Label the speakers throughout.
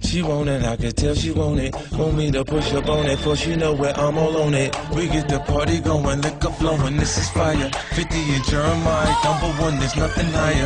Speaker 1: She want it, I can tell she want it. Want me to push up on it, for she know where I'm all on it. We get the party going, liquor flowing, this is fire. 50 and Jeremiah, #1, there's nothing higher.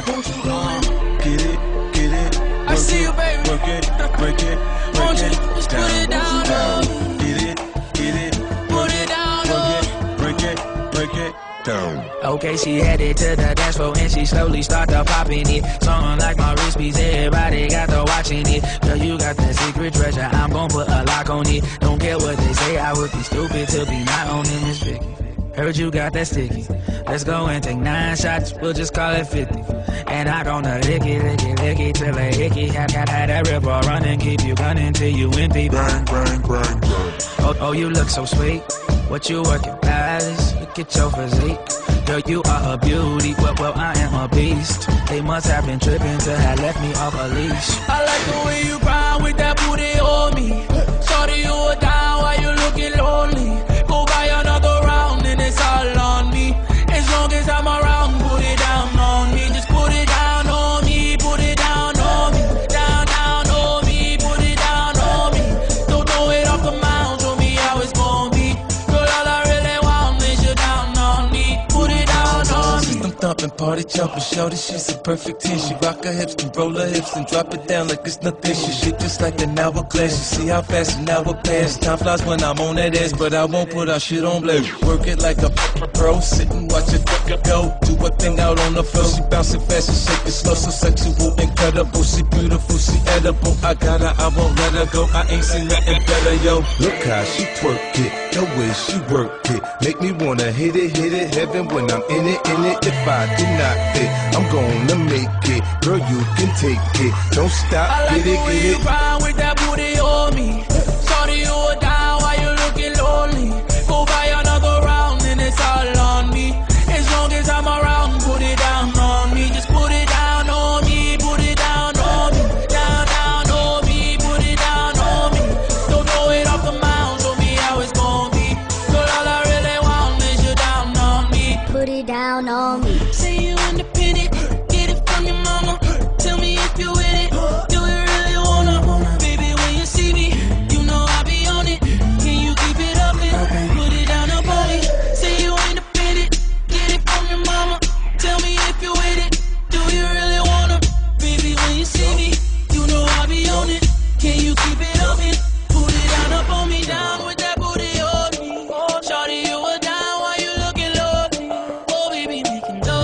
Speaker 1: Get it, get it.
Speaker 2: I see you, baby.
Speaker 1: Work it, break it, break it
Speaker 2: Just
Speaker 1: down.
Speaker 2: put it down.
Speaker 1: Get it, get it.
Speaker 2: Put it down.
Speaker 1: Work it, break it down.
Speaker 2: Okay, she headed to the dance floor and she slowly started popping it. Something like my wrist piece, everybody got to watching it. Girl, you got the secret treasure, I'm gon' put a lock on it. Don't care what they say, I would be stupid to be not owning this big. Heard you got that sticky. Let's go and take 9 shots, we'll just call it 50. And I gonna lick it till a hickey. Had that river running, keep you gunning till you empty.
Speaker 1: Bang, bang, bang, bang.
Speaker 2: Oh, you look so sweet. What you working, palace? Look at your physique. Girl, you are a beauty, well, I am a beast. They must have been tripping to have left me off a leash. I like the way you grind with that booty on me. Shorty, you are down while you looking lonely. Go buy another round and it's all on me. As long as I'm around, put it down on me. Just put it down on me, put it down on me. Down, down on me, put it down on me. Don't throw it off the mound, show me how it's gonna be. Girl, all I really want is you down on me. Put it down on me.
Speaker 1: System thumping, party jumping, shorty, she's a perfect 10. She rock her hips, control her hips, and drop it down like it's nothing. She shake just like an hourglass. You see how fast an hour pass. Time flies when I'm on that ass, but I won't put our shit on blast. Work it like a pro, sit and watch it go. Do a thing out on the floor. She bouncing fast and shaking slow, so sexual, incredible. She beautiful, she edible. I got her, I won't let her go. I ain't seen nothing better, yo. Look how she twerk it, the way she work it. Make me wanna hit it, heaven when I'm in it. If I did not fit, I'm gonna make it. Girl, you can take it. Don't stop,
Speaker 2: I like
Speaker 1: get
Speaker 2: the way
Speaker 1: it,
Speaker 2: you grind with that booty on me. Shorty, you are down while you looking lonely. Go buy another round and it's all on me. As long as I'm around, put it down on me. Just put it down on me, put it down on me. Down, down on me, put it down on me. Don't throw it off the mound, show me how it's gonna be. Girl, all I really want is you down on me.
Speaker 3: Put it down on me.
Speaker 2: Say you independent, get it from your mama. Tell me if you with it, do you really wanna? Baby, when you see me, you know I be on it. Can you keep it up and put it down up on me? Say you independent, get it from your mama. Tell me if you with it, do you really wanna? Baby, when you see me, you know I be on it. Can you keep it up and put it down up on me? Down with that booty on me. Shorty, you were down while you looking lonely. Oh, baby, we can go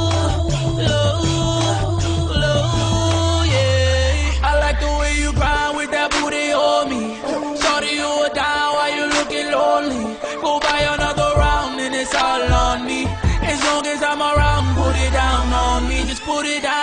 Speaker 2: low, low, yeah. I like the way you grind with that booty on me. Shorty, you were down while you looking lonely. Go buy another round and it's all on me. As long as I'm around, put it down on me. Just put it down.